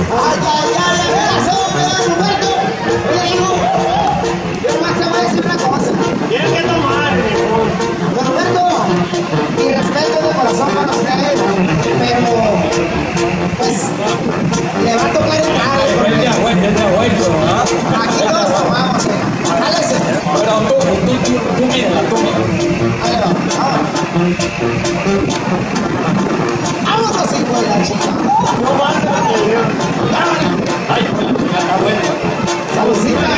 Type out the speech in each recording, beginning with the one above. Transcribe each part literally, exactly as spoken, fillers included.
Ay, ay, ay, a ver, eso, Roberto. Oye, hijo, yo nomás te voy a decir una cosa. Tienes que tomar, Don Roberto, mi respeto de corazón para usted, pero, pues, le va a tocar el mal. Aquí todos tomamos, eh. Jálese. Pero tú, tú, tú, tú mira, tú mira. Ahí va, vámonos. Vámonos, hijo de la chica. no más tranquilo. Ay, ya está bueno. Salucita.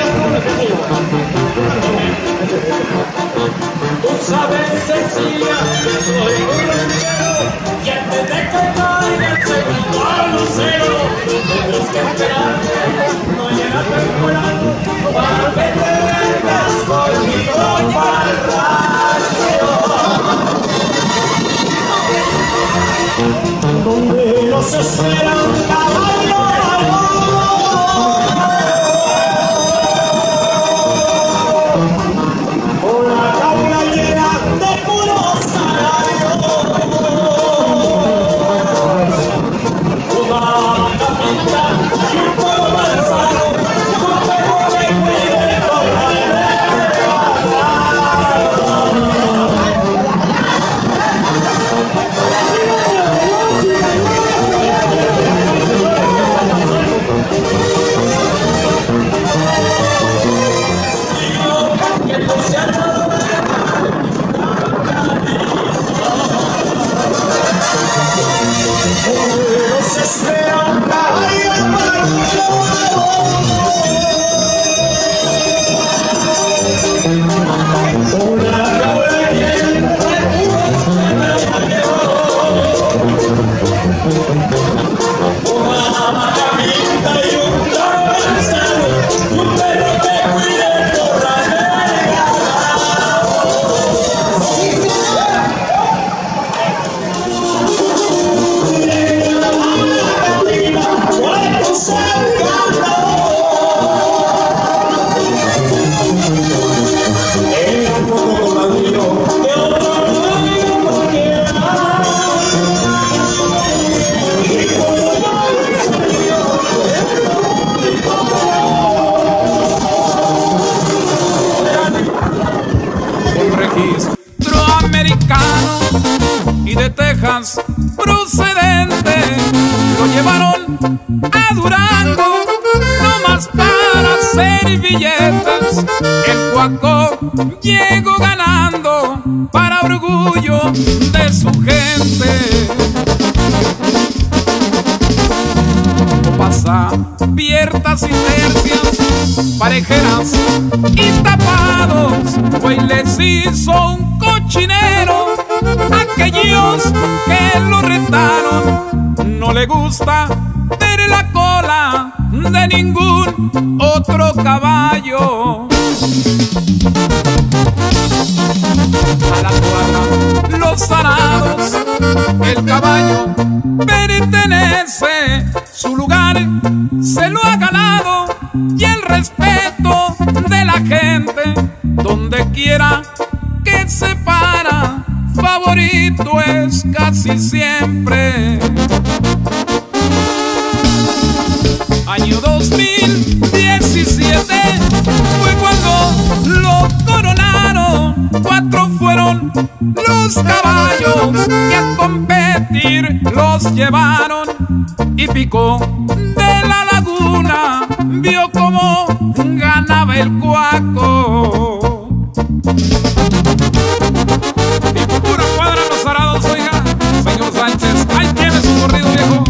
Tú sabes, Cecilia, que soy un renegado, y antes de que caiga el segundo lucero, tendrás que esperarte, no llega temporada, para que te vengas conmigo para el rancho, donde nos espera un caballo. Y de Texas procedente lo llevaron a Durango, no más para hacer billetes. El Cuaco llegó ganando para orgullo de su gente. Pasa abiertas y tercias, parejeras y tapados, hoy les hizo un cochinero. Aquellos que lo retaron, no le gusta ver la cola de ningún otro caballo. A la cuadra, los arados, el caballo pertenece, su lugar se lo ha ganado y el respeto de la gente, donde quiera que se para, favorito es casi siempre. Año dos mil diecisiete fue cuando lo coronaron. Cuatro fueron los caballos que a competir los llevaron. Y Pico de la Laguna vio cómo ganaba el Cuaco. Y pura cuadra los arados, oiga, señor Sánchez, ahí tiene su corrido viejo.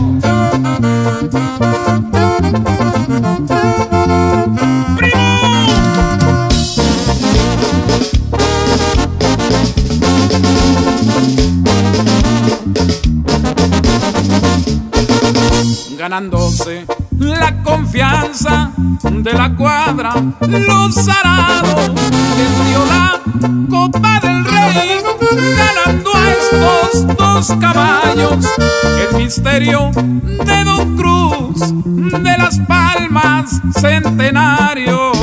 Ganándose la confianza de la cuadra, los arados les dio la Copa del Rey, ganando a estos dos caballos el misterio de Don Cruz de las Palmas Centenario.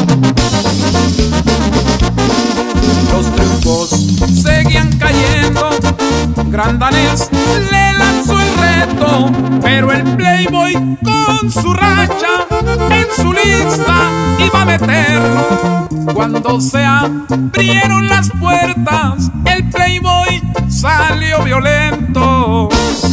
Los triunfos seguían cayendo, Gran Danés le lanzó el rey reto, pero el Playboy con su racha en su lista iba a meterlo. Cuando se abrieron las puertas, el Playboy salió violento.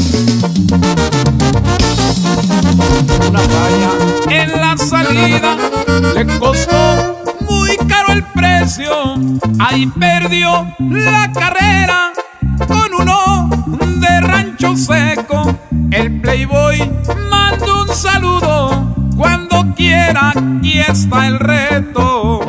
Una falla en la salida le costó muy caro el precio. Ahí perdió la carrera con uno de Rancho Seco. El Playboy manda un saludo cuando quiera, aquí está el reto.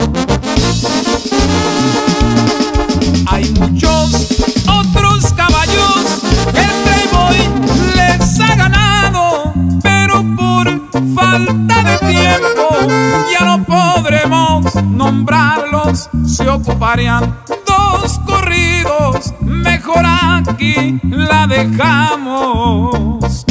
Hay muchos otros caballos que el Playboy les ha ganado, pero por falta de tiempo ya no podremos nombrarlos. Se ocuparían dos corridos, mejor aquí la dejamos.